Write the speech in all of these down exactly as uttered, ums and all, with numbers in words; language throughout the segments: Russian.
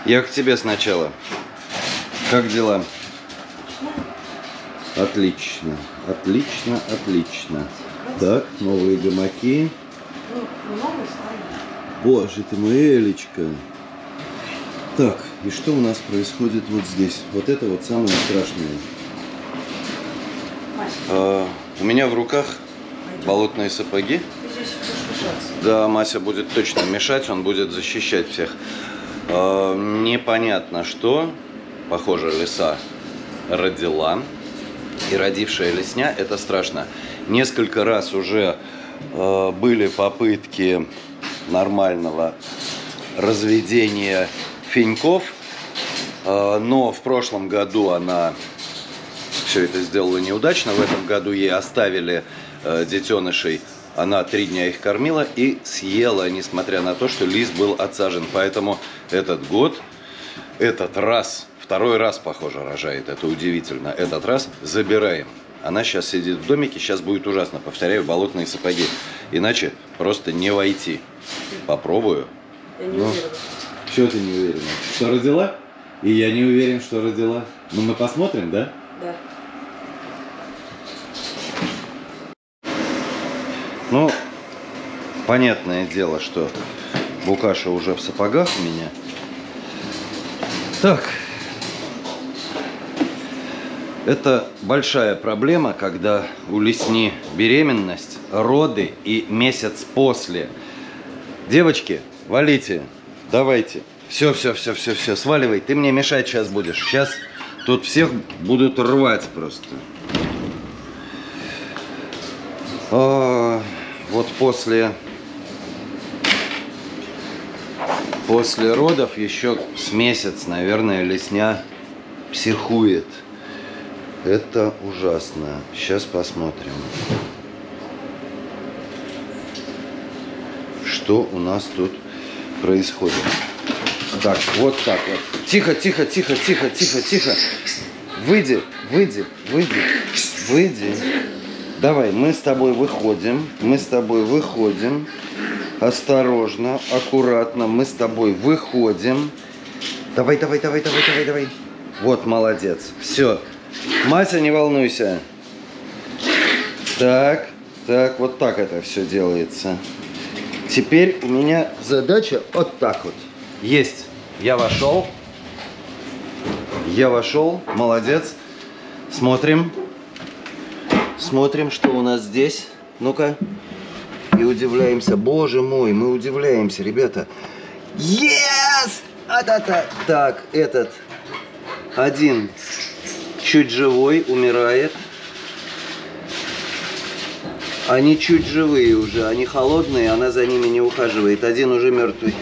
Я к тебе сначала. Как дела? Отлично, отлично, отлично. Так, новые гамаки. Боже ты мой, Элечка. Так, и что у нас происходит вот здесь? Вот это вот самое страшное. А, у меня в руках болотные сапоги. Да, Мася будет точно мешать, он будет защищать всех. А, непонятно что. Похоже, лиса родила. И родившая лесня, это страшно. Несколько раз уже э, были попытки нормального разведения феньков. Э, но в прошлом году она все это сделала неудачно. В этом году ей оставили э, детенышей. Она три дня их кормила и съела, несмотря на то, что лис был отсажен. Поэтому этот год, этот раз... Второй раз, похоже, рожает. Это удивительно. Этот раз забираем. Она сейчас сидит в домике. Сейчас будет ужасно. Повторяю, болотные сапоги. Иначе просто не войти. Попробую. Я не ну, уверена. Что ты не уверена? Что родила? И я не уверен, что родила. Ну, мы посмотрим, да? Да. Ну, понятное дело, что Букаша уже в сапогах у меня. Так. Это большая проблема, когда у лесни беременность, роды и месяц после. Девочки, валите, давайте. Все, все, все, все, все, сваливай. Ты мне мешать сейчас будешь. Сейчас тут всех будут рвать просто. А, вот после, после родов еще с месяц, наверное, лесня психует. Это ужасно. Сейчас посмотрим, что у нас тут происходит. Так, вот так вот. Тихо, тихо, тихо, тихо, тихо, тихо. Выйди, выйди, выйди, выйди. Давай, мы с тобой выходим. Мы с тобой выходим. Осторожно, аккуратно. Мы с тобой выходим. Давай, давай, давай, давай, давай, давай. Вот, молодец. Все. Мася, не волнуйся. Так, так, вот так это все делается. Теперь у меня задача вот так вот. Есть. Я вошел. Я вошел. Молодец. Смотрим. Смотрим, что у нас здесь. Ну-ка. И удивляемся. Боже мой, мы удивляемся, ребята. Yes! А-та-та. Так, этот. Один. Чуть живой, умирает. Они чуть живые уже, они холодные, она за ними не ухаживает. Один уже мертвый.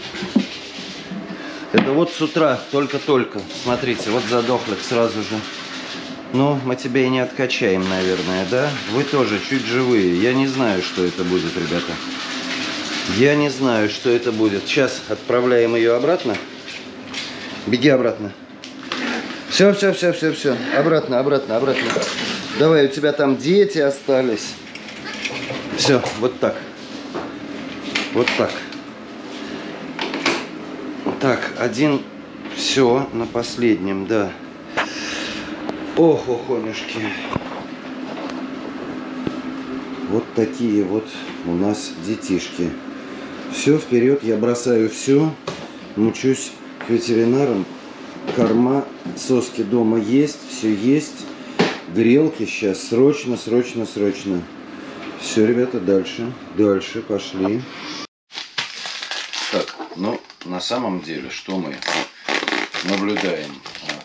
Это вот с утра, только-только. Смотрите, вот задохлик сразу же. Ну, мы тебя и не откачаем, наверное, да? Вы тоже чуть живые. Я не знаю, что это будет, ребята. Я не знаю, что это будет. Сейчас отправляем ее обратно. Беги обратно. Все, все, все, все, все. Обратно, обратно, обратно. Давай, у тебя там дети остались. Все, вот так. Вот так. Так, один. Все, на последнем, да. Ох, охонюшки. Вот такие вот у нас детишки. Все, вперед, я бросаю все. Мучусь к ветеринарам. Корма, соски дома есть, все есть. Грелки сейчас срочно, срочно, срочно. Все, ребята, дальше. Дальше пошли. Так, ну, на самом деле, что мы наблюдаем?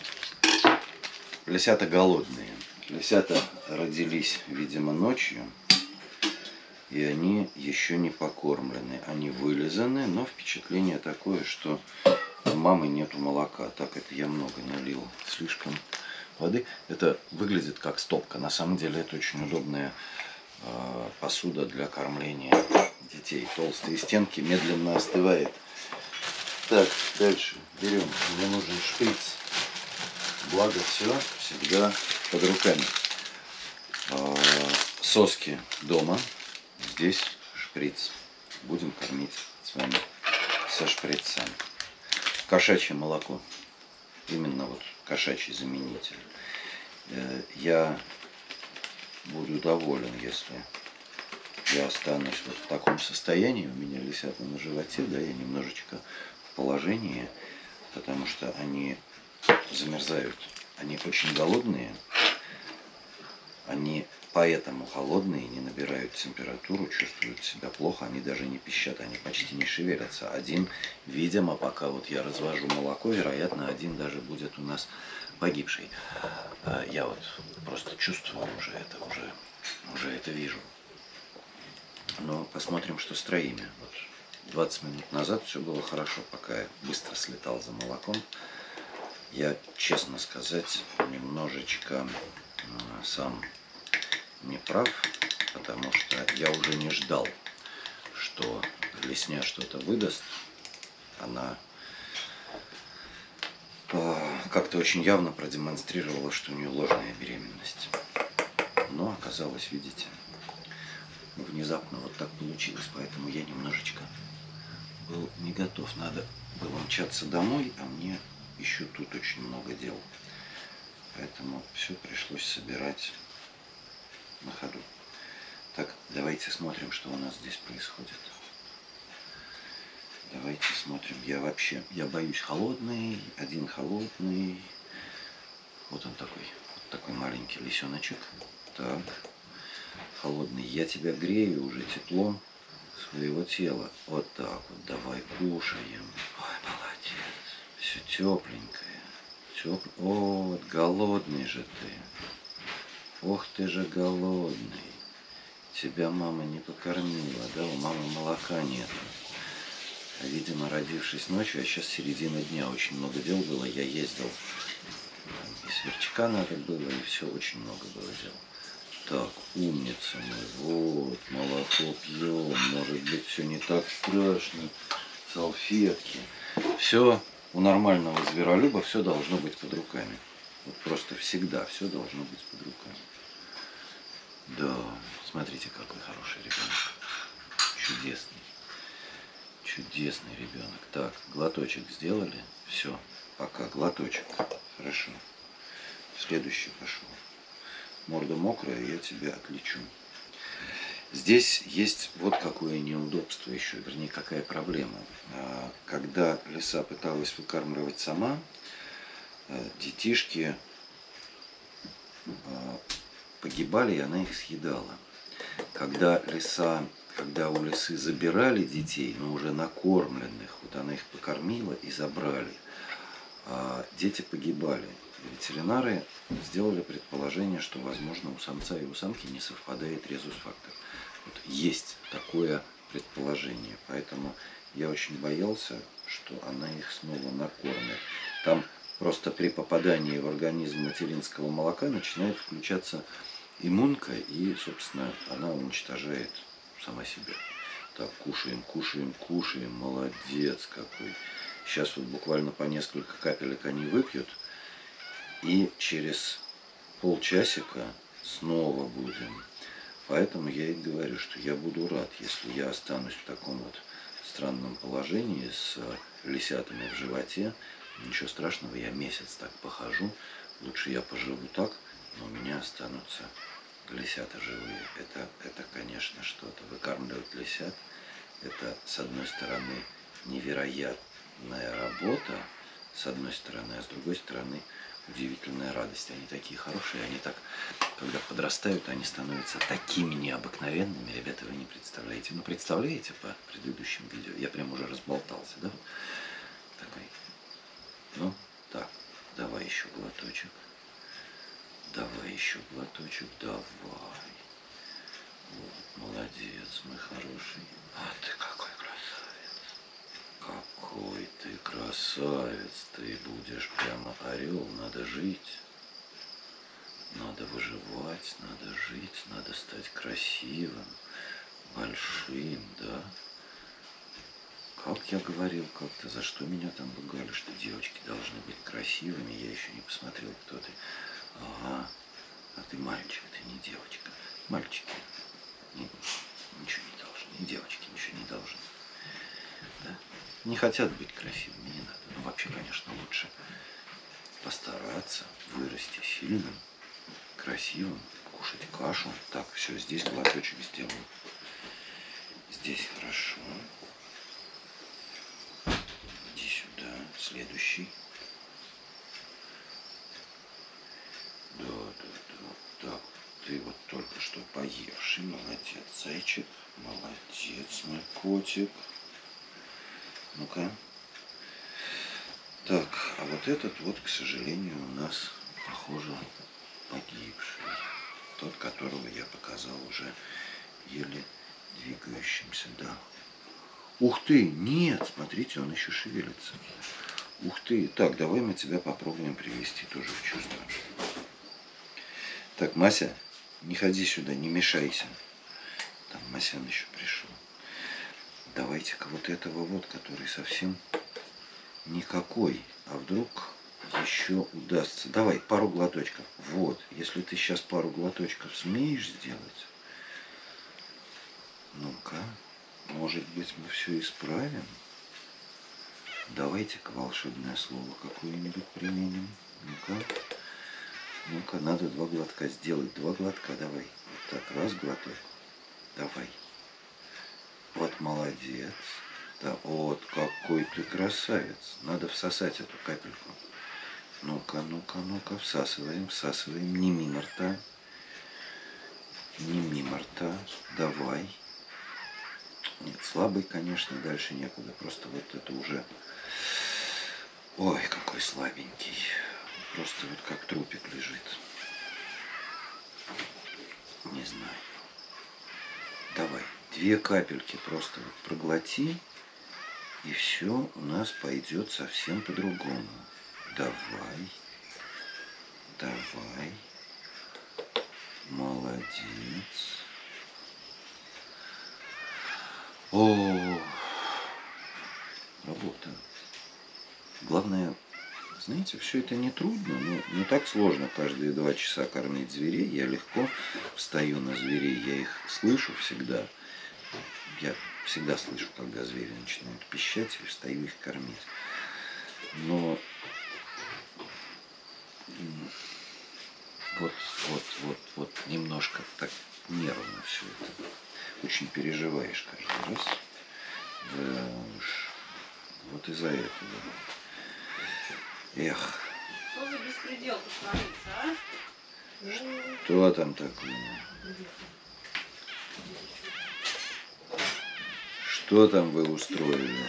Лисята голодные. Лисята родились, видимо, ночью. И они еще не покормлены. Они вылизаны, но впечатление такое, что у мамы нету молока. Так, это я много налил. Слишком воды. Это выглядит как стопка. На самом деле это очень удобная э, посуда для кормления детей. Толстые стенки, медленно остывает. Так, дальше берем. Мне нужен шприц. Благо все всегда под руками. Э, соски дома. Здесь шприц. Будем кормить с вами со шприцем. кошачье молоко. Именно вот кошачий заменитель. Я буду доволен, если я останусь вот в таком состоянии. У меня лисята на животе, да, я немножечко в положении, потому что они замерзают. Они очень голодные. Они поэтому холодные, не набирают температуру, чувствуют себя плохо, они даже не пищат, они почти не шевелятся. Один, видимо, пока вот я развожу молоко, вероятно, один даже будет у нас погибший. Я вот просто чувствую уже это, уже, уже это вижу. Но посмотрим, что с троими. Вот двадцать минут назад все было хорошо, пока я быстро слетал за молоком. Я, честно сказать, немножечко сам не прав, потому что я уже не ждал, что Лесня что-то выдаст. Она как-то очень явно продемонстрировала, что у нее ложная беременность. Но оказалось, видите, внезапно вот так получилось, поэтому я немножечко был не готов. Надо было мчаться домой, а мне еще тут очень много дел. Поэтому все пришлось собирать на ходу. Так, давайте смотрим, что у нас здесь происходит. Давайте смотрим. Я вообще, я боюсь холодный, один холодный. Вот он такой, вот такой маленький лисеночек. Так, холодный. Я тебя грею уже теплом своего тела. Вот так вот, давай кушаем. Ой, молодец. Все тепленькое. Теп... О, вот голодный же ты. Ох ты же голодный. Тебя мама не покормила, да? У мамы молока нет. Видимо, родившись ночью, а сейчас середина дня, очень много дел было. Я ездил, и сверчка надо было, и все, очень много было дел. Так, умница мой, вот, молоко пьем, может быть, все не так страшно. Салфетки. Все у нормального зверолюба, все должно быть под руками. Вот просто всегда все должно быть под руками. Да, смотрите, какой хороший ребенок. Чудесный. Чудесный ребенок. Так, глоточек сделали. Все, пока. Глоточек. Хорошо. Следующий пошел. Морда мокрая, я тебя отличу. Здесь есть вот какое неудобство еще, вернее, какая проблема. Когда лиса пыталась выкармливать сама, детишки погибали, и она их съедала. Когда лиса, когда у лисы забирали детей, но уже накормленных, вот она их покормила и забрали, а дети погибали. Ветеринары сделали предположение, что, возможно, у самца и у самки не совпадает резус-фактор. Вот есть такое предположение, поэтому я очень боялся, что она их снова накормит. Там просто при попадании в организм материнского молока начинает включаться иммунка, и, собственно, она уничтожает сама себя. Так, кушаем, кушаем, кушаем. Молодец какой. Сейчас вот буквально по несколько капелек они выпьют, и через полчасика снова будем. Поэтому я и говорю, что я буду рад, если я останусь в таком вот странном положении с лисятами в животе. Ничего страшного, я месяц так похожу. Лучше я поживу так, но у меня останутся лисята живые. Это, это конечно, что-то. Выкармливать лисят, это, с одной стороны, невероятная работа, с одной стороны, а с другой стороны, удивительная радость. Они такие хорошие, они так, когда подрастают, они становятся такими необыкновенными. Ребята, вы не представляете. Ну, представляете по предыдущим видео? Я прям уже разболтался, да? Такой. Ну, так, давай еще глоточек. Давай еще глоточек, давай. Вот, молодец, мой хороший. А ты какой красавец. Какой ты красавец. Ты будешь прямо орел. Надо жить. Надо выживать, надо жить, надо стать красивым, большим, да? Как я говорил как-то, за что меня там ругали, что девочки должны быть красивыми, я еще не посмотрел, кто ты. Ага, а ты мальчик, ты не девочка. Мальчики не, ничего не должны, и девочки ничего не должны. Да? Не хотят быть красивыми, не надо. Ну, вообще, конечно, лучше постараться вырасти сильным, красивым, кушать кашу. Так, все, здесь глоточек сделаю. Здесь хорошо. Иди сюда. Следующий. Да, да, да. Так, ты вот только что поевший. Молодец, зайчик. Молодец, мой котик. Ну-ка. Так, а вот этот вот, к сожалению, у нас, похоже, погибший. Тот, которого я показал уже еле двигающимся, да. Ух ты, нет, смотрите, он еще шевелится. Ух ты, так, давай мы тебя попробуем привести тоже в чувство. Так, Мася, не ходи сюда, не мешайся. Там Масян еще пришел. Давайте-ка вот этого вот, который совсем никакой. А вдруг еще удастся. Давай, пару глоточков. Вот, если ты сейчас пару глоточков смеешь сделать, ну-ка, может быть, мы все исправим. Давайте-ка волшебное слово какое-нибудь применим. Ну-ка. Ну-ка, надо два глотка сделать. Два глотка, давай. Вот так, раз глоток. Давай. Вот молодец. Да, вот какой ты красавец. Надо всосать эту капельку. Ну-ка, ну-ка, ну-ка. Всасываем, всасываем. Не мимо рта. Не мимо рта. Давай. Нет, слабый, конечно, дальше некуда. Просто вот это уже... Ой, какой слабенький. Просто вот как трупик лежит. Не знаю. Давай. Две капельки просто вот проглоти. И все у нас пойдет совсем по-другому. Давай. Давай. Молодец. О, работа. Главное, знаете, все это не трудно, но не так сложно каждые два часа кормить зверей. Я легко встаю на зверей, я их слышу всегда. Я всегда слышу, когда звери начинают пищать, и встаю их кормить. Но вот, вот, вот, вот немножко так нервно все это. Очень переживаешь каждый раз. Да уж. Вот из-за этого. Эх. Что за беспредел-то творится, а? Что там такое? Что там вы устроили?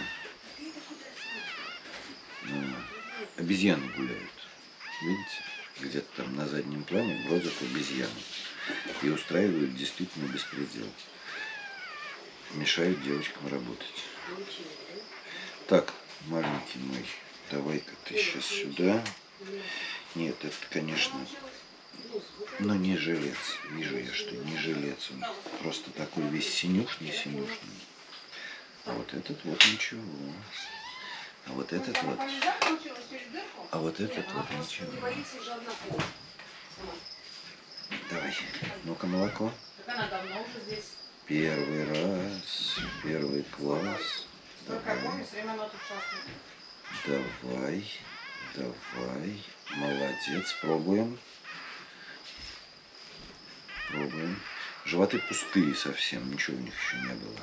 А, обезьяны гуляют. Видите? Где-то там на заднем плане бродят обезьяны. И устраивают действительно беспредел. Мешают девочкам работать. Так, маленький мой, давай-ка ты сейчас сюда. Нет, это, конечно, но не жилец. Вижу я, что не жилец. Он просто такой весь синюшный, синюшный. А вот этот вот ничего. А вот этот вот. А вот этот вот ничего. Давай. Ну-ка, молоко. Первый раз. Первый класс. Давай. Давай. Давай. Молодец. Пробуем. Пробуем. Животы пустые совсем. Ничего у них еще не было.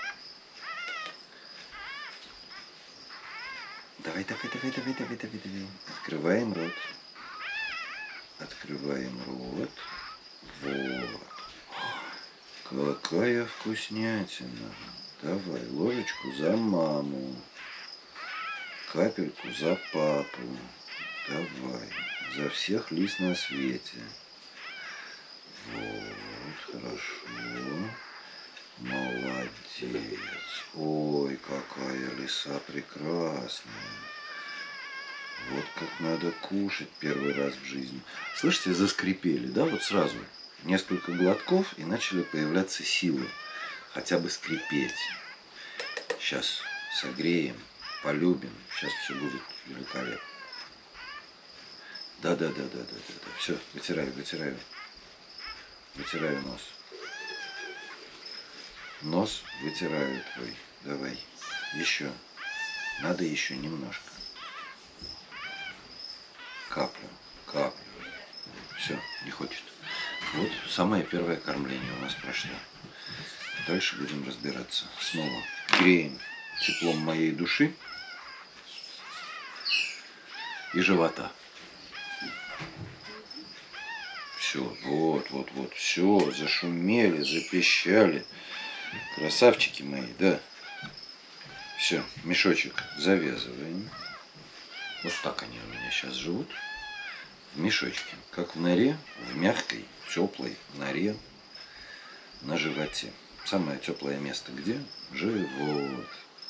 Давай, давай, давай, давай, давай, давай, давай. Открываем рот. Открываем рот. Вот. Какая вкуснятина. Давай, ложечку за маму. Капельку за папу. Давай. За всех лис на свете. Вот, хорошо. Молодец. Ой, какая лиса прекрасная. Вот как надо кушать первый раз в жизни. Слышите, заскрипели, да, вот сразу. Несколько глотков и начали появляться силы. Хотя бы скрипеть. Сейчас согреем, полюбим. Сейчас все будет великолепно. Да, да, да, да, да, да, да. Все, вытираю, вытираю. Вытираю нос. Нос вытираю твой. Давай. Еще. Надо еще немножко. каплю, каплю. Все, не хочет. Вот самое первое кормление у нас прошло. Дальше будем разбираться. Снова греем теплом моей души и живота. Все, вот, вот, вот, все, зашумели, запищали. Красавчики мои, да. Все, мешочек завязываем. Вот так они у меня сейчас живут. В мешочке, как в норе, в мягкой, теплой норе на животе. Самое теплое место где? Живот.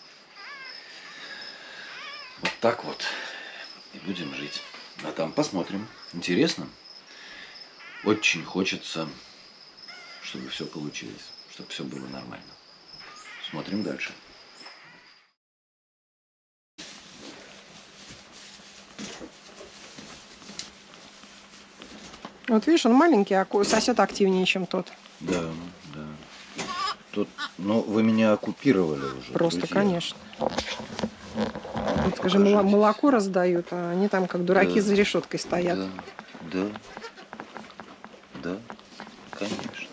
Вот так вот и будем жить. А там посмотрим. Интересно? Очень хочется, чтобы все получилось, чтобы все было нормально. Смотрим дальше. Вот видишь, он маленький, а сосет активнее, чем тот. Да, да. Тут, ну, вы меня оккупировали уже. Просто, друзья. конечно. Вот, скажи, моло- молоко раздают, а они там как дураки Да. за решеткой стоят. Да, да, да, конечно.